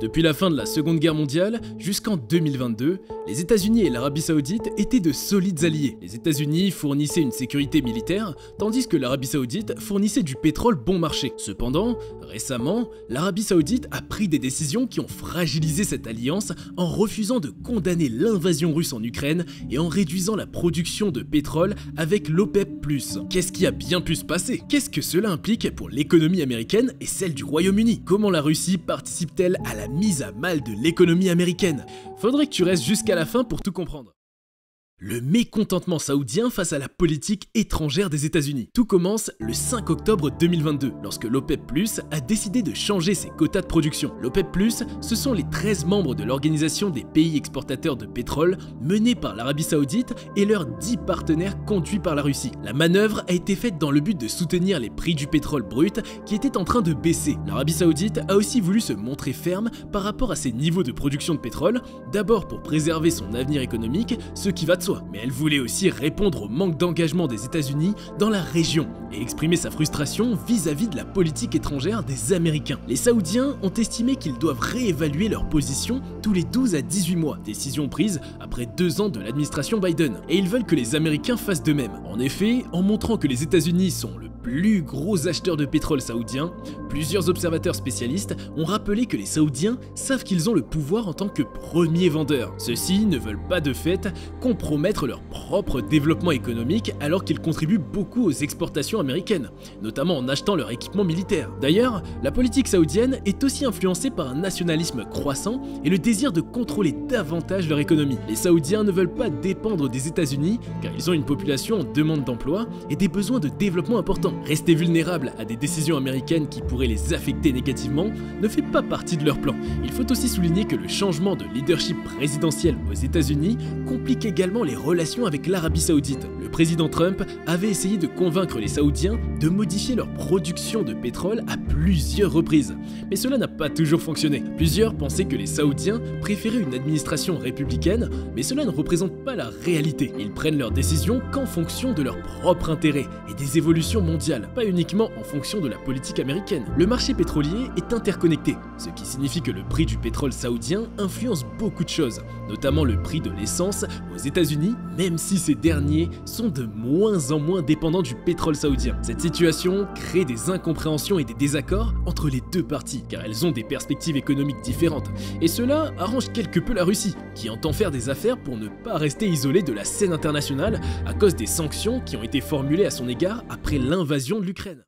Depuis la fin de la Seconde Guerre mondiale jusqu'en 2022, les États-Unis et l'Arabie Saoudite étaient de solides alliés. Les États-Unis fournissaient une sécurité militaire, tandis que l'Arabie Saoudite fournissait du pétrole bon marché. Cependant, récemment, l'Arabie Saoudite a pris des décisions qui ont fragilisé cette alliance en refusant de condamner l'invasion russe en Ukraine et en réduisant la production de pétrole avec l'OPEP+. Qu'est-ce qui a bien pu se passer? Qu'est-ce que cela implique pour l'économie américaine et celle du Royaume-Uni? Comment la Russie participe-t-elle à la mise à mal de l'économie américaine? Faudrait que tu restes jusqu'à la fin pour tout comprendre. Le mécontentement saoudien face à la politique étrangère des États-Unis. Tout commence le 5 octobre 2022, lorsque l'OPEP+, a décidé de changer ses quotas de production. L'OPEP+, ce sont les 13 membres de l'Organisation des pays exportateurs de pétrole, menée par l'Arabie Saoudite et leurs 10 partenaires conduits par la Russie. La manœuvre a été faite dans le but de soutenir les prix du pétrole brut qui étaient en train de baisser. L'Arabie Saoudite a aussi voulu se montrer ferme par rapport à ses niveaux de production de pétrole, d'abord pour préserver son avenir économique, ce qui va de soi. Mais elle voulait aussi répondre au manque d'engagement des États-Unis dans la région et exprimer sa frustration vis-à-vis de la politique étrangère des Américains. Les Saoudiens ont estimé qu'ils doivent réévaluer leur position tous les 12 à 18 mois, décision prise après 2 ans de l'administration Biden. Et ils veulent que les Américains fassent de même. En effet, en montrant que les États-Unis sont le plus gros acheteur de pétrole saoudien, plusieurs observateurs spécialistes ont rappelé que les Saoudiens savent qu'ils ont le pouvoir en tant que premiers vendeurs. Ceux-ci ne veulent pas de fait compromettre leur propre développement économique alors qu'ils contribuent beaucoup aux exportations américaines, notamment en achetant leur équipement militaire. D'ailleurs, la politique saoudienne est aussi influencée par un nationalisme croissant et le désir de contrôler davantage leur économie. Les Saoudiens ne veulent pas dépendre des États-Unis car ils ont une population en demande d'emploi et des besoins de développement importants. Rester vulnérables à des décisions américaines qui pourraient les affecter négativement ne fait pas partie de leur plan. Il faut aussi souligner que le changement de leadership présidentiel aux États-Unis complique également les relations avec l'Arabie Saoudite. Le président Trump avait essayé de convaincre les Saoudiens de modifier leur production de pétrole à plusieurs reprises, mais cela n'a pas toujours fonctionné. Plusieurs pensaient que les Saoudiens préféraient une administration républicaine, mais cela ne représente pas la réalité. Ils prennent leurs décisions qu'en fonction de leur propre intérêt et des évolutions mondiales, pas uniquement en fonction de la politique américaine. Le marché pétrolier est interconnecté, ce qui signifie que le prix du pétrole saoudien influence beaucoup de choses, notamment le prix de l'essence aux États-Unis, même si ces derniers sont de moins en moins dépendants du pétrole saoudien. Cette situation crée des incompréhensions et des désaccords entre les deux parties, car elles ont des perspectives économiques différentes. Et cela arrange quelque peu la Russie, qui entend faire des affaires pour ne pas rester isolée de la scène internationale à cause des sanctions qui ont été formulées à son égard après l'invasion de l'Ukraine.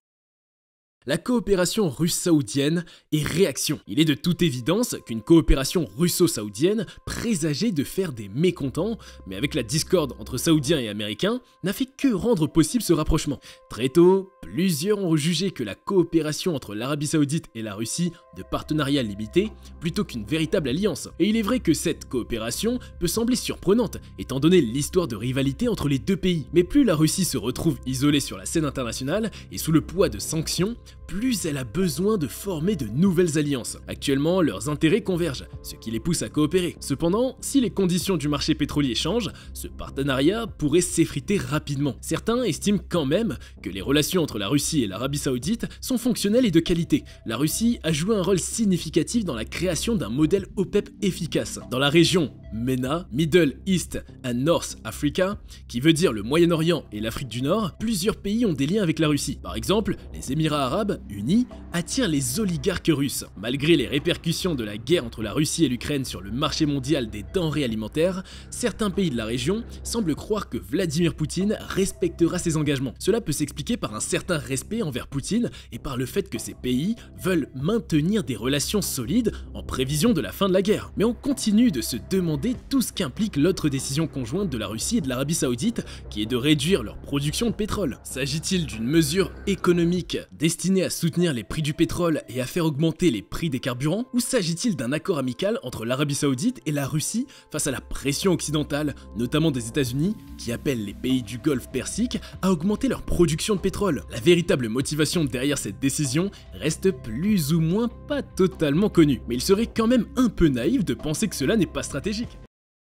La coopération russe-saoudienne et réaction. Il est de toute évidence qu'une coopération russo-saoudienne présageait de faire des mécontents, mais avec la discorde entre Saoudiens et Américains, n'a fait que rendre possible ce rapprochement. Très tôt, plusieurs ont jugé que la coopération entre l'Arabie Saoudite et la Russie de partenariat limité plutôt qu'une véritable alliance. Et il est vrai que cette coopération peut sembler surprenante, étant donné l'histoire de rivalité entre les deux pays. Mais plus la Russie se retrouve isolée sur la scène internationale et sous le poids de sanctions, plus elle a besoin de former de nouvelles alliances. Actuellement, leurs intérêts convergent, ce qui les pousse à coopérer. Cependant, si les conditions du marché pétrolier changent, ce partenariat pourrait s'effriter rapidement. Certains estiment quand même que les relations entre la Russie et l'Arabie Saoudite sont fonctionnelles et de qualité. La Russie a joué un rôle significatif dans la création d'un modèle OPEP efficace. Dans la région MENA, Middle East and North Africa, qui veut dire le Moyen-Orient et l'Afrique du Nord, plusieurs pays ont des liens avec la Russie. Par exemple, les Émirats arabes unis attirent les oligarques russes. Malgré les répercussions de la guerre entre la Russie et l'Ukraine sur le marché mondial des denrées alimentaires, certains pays de la région semblent croire que Vladimir Poutine respectera ses engagements. Cela peut s'expliquer par un certain respect envers Poutine et par le fait que ces pays veulent maintenir des relations solides en prévision de la fin de la guerre. Mais on continue de se demander tout ce qu'implique l'autre décision conjointe de la Russie et de l'Arabie Saoudite, qui est de réduire leur production de pétrole. S'agit-il d'une mesure économique destinée à soutenir les prix du pétrole et à faire augmenter les prix des carburants, ou s'agit-il d'un accord amical entre l'Arabie Saoudite et la Russie face à la pression occidentale, notamment des États-Unis, qui appellent les pays du Golfe Persique à augmenter leur production de pétrole? La véritable motivation derrière cette décision reste plus ou moins pas totalement connue, mais il serait quand même un peu naïf de penser que cela n'est pas stratégique.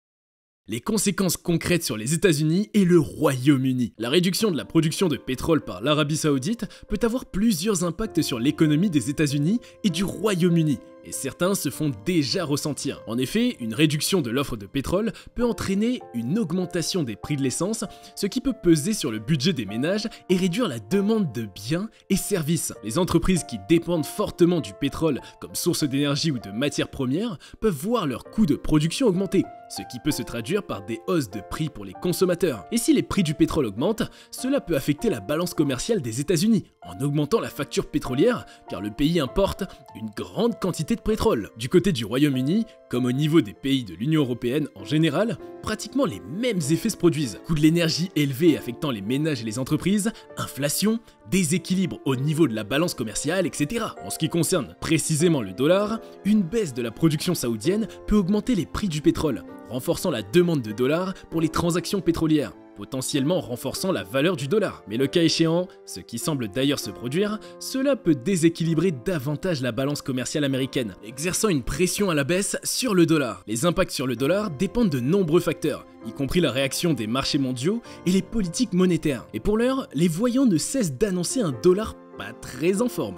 Les conséquences concrètes sur les États-Unis et le Royaume-Uni. La réduction de la production de pétrole par l'Arabie Saoudite peut avoir plusieurs impacts sur l'économie des États-Unis et du Royaume-Uni, et certains se font déjà ressentir. En effet, une réduction de l'offre de pétrole peut entraîner une augmentation des prix de l'essence, ce qui peut peser sur le budget des ménages et réduire la demande de biens et services. Les entreprises qui dépendent fortement du pétrole comme source d'énergie ou de matières premières peuvent voir leur coût de production augmenter, ce qui peut se traduire par des hausses de prix pour les consommateurs. Et si les prix du pétrole augmentent, cela peut affecter la balance commerciale des États-Unis en augmentant la facture pétrolière, car le pays importe une grande quantité de pétrole. Du côté du Royaume-Uni, comme au niveau des pays de l'Union européenne en général, pratiquement les mêmes effets se produisent. Coût de l'énergie élevé affectant les ménages et les entreprises, inflation, déséquilibre au niveau de la balance commerciale, etc. En ce qui concerne précisément le dollar, une baisse de la production saoudienne peut augmenter les prix du pétrole, renforçant la demande de dollars pour les transactions pétrolières, potentiellement renforçant la valeur du dollar. Mais le cas échéant, ce qui semble d'ailleurs se produire, cela peut déséquilibrer davantage la balance commerciale américaine, exerçant une pression à la baisse sur le dollar. Les impacts sur le dollar dépendent de nombreux facteurs, y compris la réaction des marchés mondiaux et les politiques monétaires. Et pour l'heure, les voyants ne cessent d'annoncer un dollar pas très en forme.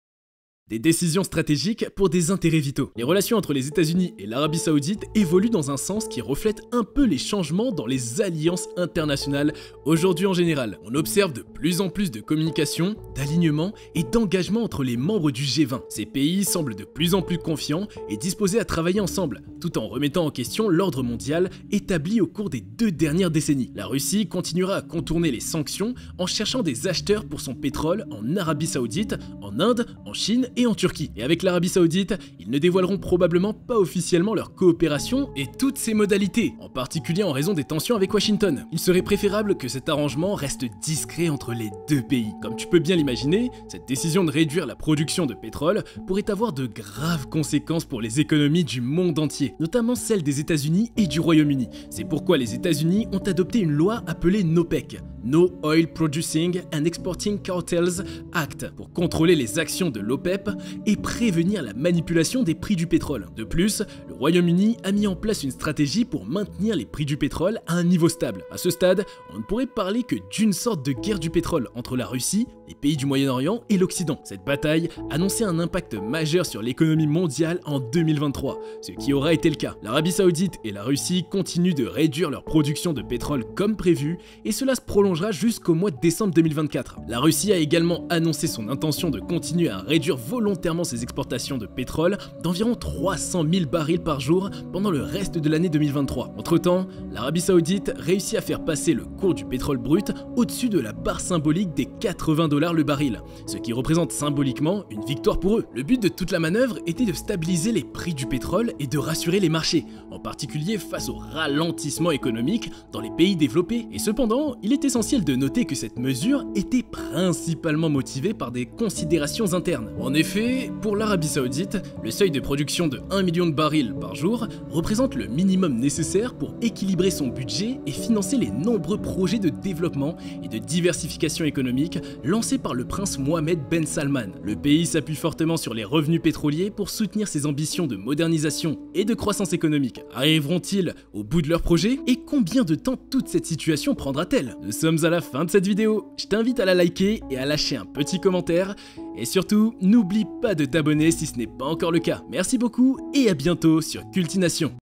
Des décisions stratégiques pour des intérêts vitaux. Les relations entre les États-Unis et l'Arabie Saoudite évoluent dans un sens qui reflète un peu les changements dans les alliances internationales aujourd'hui en général. On observe de plus en plus de communication, d'alignement et d'engagement entre les membres du G20. Ces pays semblent de plus en plus confiants et disposés à travailler ensemble, tout en remettant en question l'ordre mondial établi au cours des 2 dernières décennies. La Russie continuera à contourner les sanctions en cherchant des acheteurs pour son pétrole en Arabie Saoudite, en Inde, en Chine et en Turquie. Et avec l'Arabie Saoudite, ils ne dévoileront probablement pas officiellement leur coopération et toutes ses modalités, en particulier en raison des tensions avec Washington. Il serait préférable que cet arrangement reste discret entre les 2 pays. Comme tu peux bien l'imaginer, cette décision de réduire la production de pétrole pourrait avoir de graves conséquences pour les économies du monde entier, notamment celles des États-Unis et du Royaume-Uni. C'est pourquoi les États-Unis ont adopté une loi appelée NOPEC, No Oil Producing and Exporting Cartels Act, pour contrôler les actions de l'OPEP et prévenir la manipulation des prix du pétrole. De plus, le Royaume-Uni a mis en place une stratégie pour maintenir les prix du pétrole à un niveau stable. À ce stade, on ne pourrait parler que d'une sorte de guerre du pétrole entre la Russie, les pays du Moyen-Orient et l'Occident. Cette bataille annonçait un impact majeur sur l'économie mondiale en 2023, ce qui aura été le cas. L'Arabie Saoudite et la Russie continuent de réduire leur production de pétrole comme prévu et cela se prolongera jusqu'au mois de décembre 2024. La Russie a également annoncé son intention de continuer à réduire volontairement ses exportations de pétrole d'environ 300 000 barils par jour pendant le reste de l'année 2023. Entre-temps, l'Arabie Saoudite réussit à faire passer le cours du pétrole brut au-dessus de la barre symbolique des 80 $ le baril, ce qui représente symboliquement une victoire pour eux. Le but de toute la manœuvre était de stabiliser les prix du pétrole et de rassurer les marchés, en particulier face au ralentissement économique dans les pays développés. Et cependant, il est essentiel de noter que cette mesure était principalement motivée par des considérations internes. En effet, pour l'Arabie Saoudite, le seuil de production de 1 million de barils par jour représente le minimum nécessaire pour équilibrer son budget et financer les nombreux projets de développement et de diversification économique lancés par le prince Mohammed Ben Salman. Le pays s'appuie fortement sur les revenus pétroliers pour soutenir ses ambitions de modernisation et de croissance économique. Arriveront-ils au bout de leur projet? Et combien de temps toute cette situation prendra-t-elle? Nous sommes à la fin de cette vidéo, je t'invite à la liker et à lâcher un petit commentaire. Et surtout, n'oublie pas de t'abonner si ce n'est pas encore le cas. Merci beaucoup et à bientôt sur Cultination.